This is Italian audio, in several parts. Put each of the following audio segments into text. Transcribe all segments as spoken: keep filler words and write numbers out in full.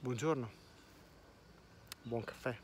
Buongiorno, buon caffè.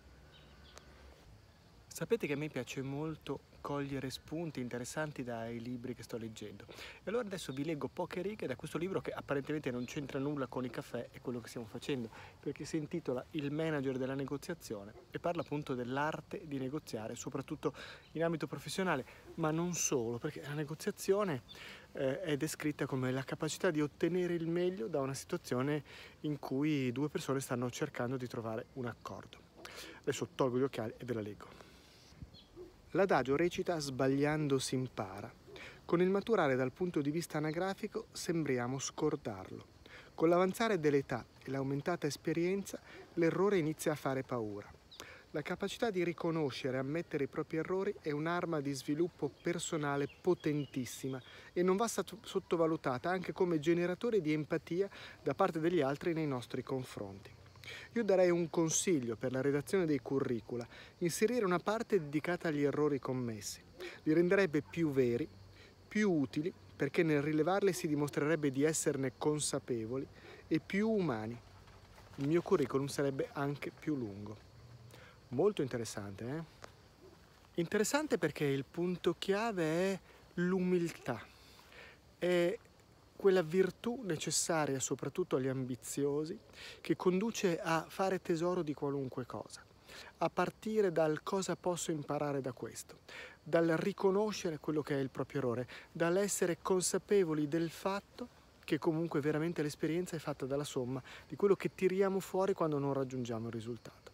Sapete che a me piace molto cogliere spunti interessanti dai libri che sto leggendo. E allora adesso vi leggo poche righe da questo libro che apparentemente non c'entra nulla con il caffè e quello che stiamo facendo, perché si intitola Il manager della negoziazione e parla appunto dell'arte di negoziare, soprattutto in ambito professionale, ma non solo, perché la negoziazione eh, è descritta come la capacità di ottenere il meglio da una situazione in cui due persone stanno cercando di trovare un accordo. Adesso tolgo gli occhiali e ve la leggo. L'adagio recita sbagliando si impara. Con il maturare dal punto di vista anagrafico sembriamo scordarlo. Con l'avanzare dell'età e l'aumentata esperienza l'errore inizia a fare paura. La capacità di riconoscere e ammettere i propri errori è un'arma di sviluppo personale potentissima e non va sottovalutata anche come generatore di empatia da parte degli altri nei nostri confronti. Io darei un consiglio per la redazione dei curricula: inserire una parte dedicata agli errori commessi. Li renderebbe più veri, più utili, perché nel rilevarli si dimostrerebbe di esserne consapevoli, e più umani. Il mio curriculum sarebbe anche più lungo. Molto interessante, eh? Interessante perché il punto chiave è l'umiltà. È quella virtù necessaria soprattutto agli ambiziosi che conduce a fare tesoro di qualunque cosa, a partire dal cosa posso imparare da questo, dal riconoscere quello che è il proprio errore, dall'essere consapevoli del fatto che comunque veramente l'esperienza è fatta dalla somma di quello che tiriamo fuori quando non raggiungiamo il risultato.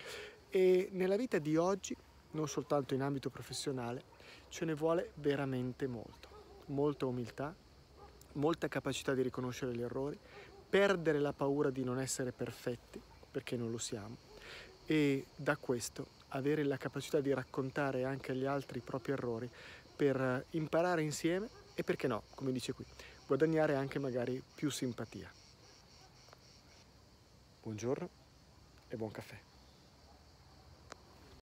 E nella vita di oggi, non soltanto in ambito professionale, ce ne vuole veramente molto, molta umiltà, molta capacità di riconoscere gli errori, perdere la paura di non essere perfetti, perché non lo siamo, e da questo avere la capacità di raccontare anche agli altri i propri errori per imparare insieme e, perché no, come dice qui, guadagnare anche magari più simpatia. Buongiorno e buon caffè.